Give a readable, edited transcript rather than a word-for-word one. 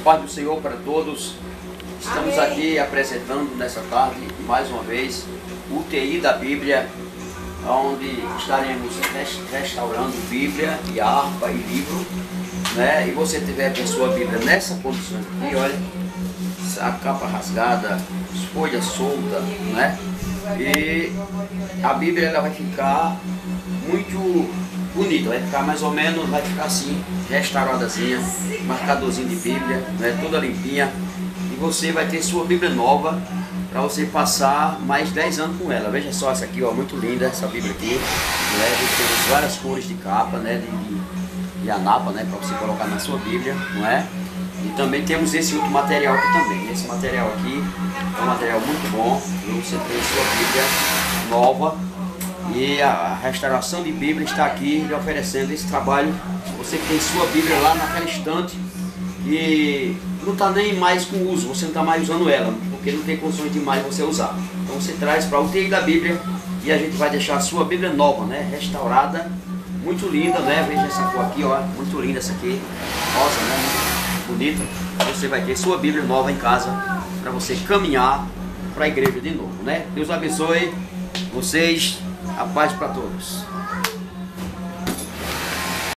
paz do Senhor para todos. Estamos aqui apresentando nessa tarde, mais uma vez, o UTI da Bíblia, onde estaremos restaurando Bíblia e harpa e livro, né? E você tiver a sua Bíblia nessa condição aqui, olha, a capa rasgada, folha solta, né? E a Bíblia ela vai ficar muito bonita, vai ficar mais ou menos, vai ficar assim, restauradazinha, marcadorzinho de Bíblia, né? Toda limpinha. E você vai ter sua Bíblia nova para você passar mais 10 anos com ela. Veja só essa aqui, ó, muito linda essa Bíblia aqui, né? Temos várias cores de capa, né? De anapa, né? Para você colocar na sua Bíblia, não é? E também temos esse outro material aqui também. Esse material aqui é um material muito bom. Você tem sua Bíblia nova e a restauração de Bíblia está aqui lhe oferecendo esse trabalho. Você que tem sua Bíblia lá naquela estante e não está nem mais com uso, você não está mais usando ela, porque não tem condições de mais você usar. Então você traz para o UTI da Bíblia e a gente vai deixar a sua Bíblia nova, né? Restaurada, muito linda, né? Veja essa cor aqui, ó, muito linda essa aqui, rosa, né? Muito bonita. Você vai ter sua Bíblia nova em casa para você caminhar para a igreja de novo, né? Deus abençoe vocês, a paz para todos.